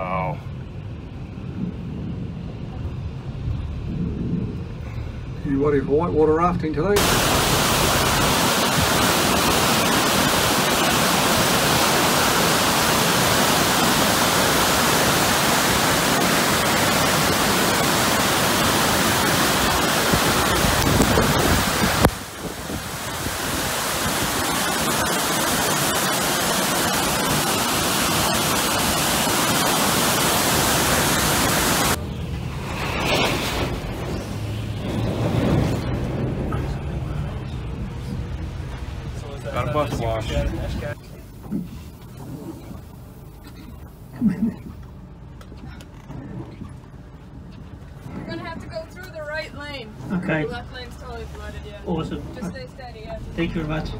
Oh. Anybody for whitewater rafting today? Got a bus wash. You're gonna have to go through the right lane. Okay. The left lane's totally flooded, yeah. Awesome. Just stay steady, yeah. Thank you very much.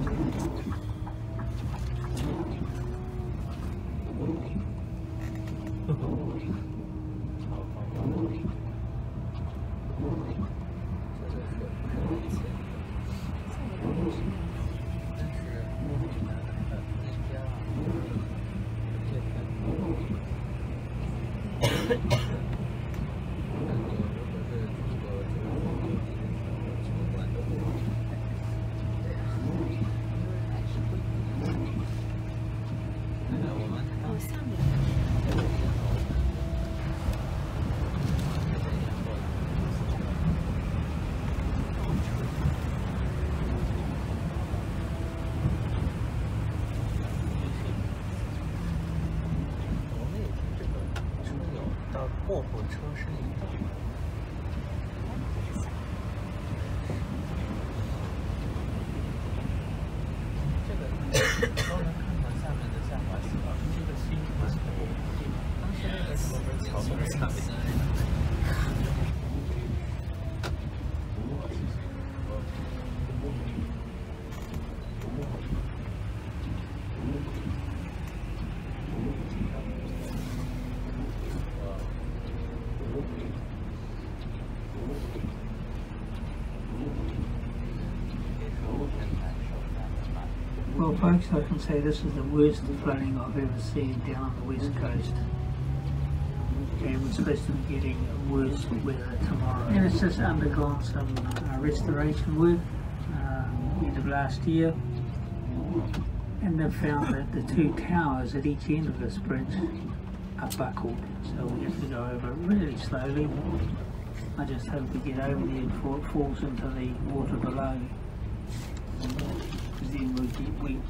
Well folks, I can say this is the worst flooding I've ever seen down on the west coast. And we're supposed to be getting worse weather tomorrow. And it's just undergone some restoration work end of last year. And they've found that the two towers at each end of this bridge are buckled. So we have to go over it really slowly. I just hope we get over there before it falls into the water below. Because then we'll get wet.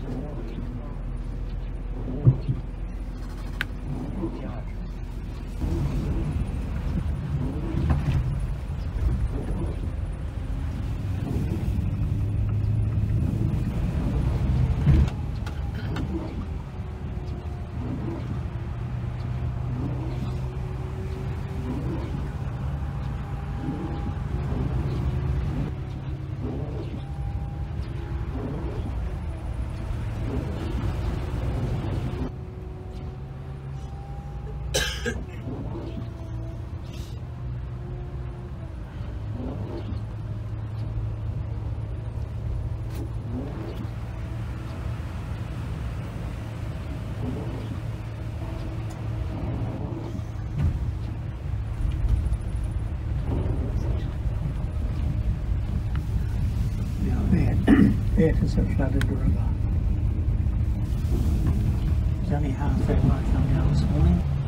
That is a flooded river. It's only half that way coming out this morning.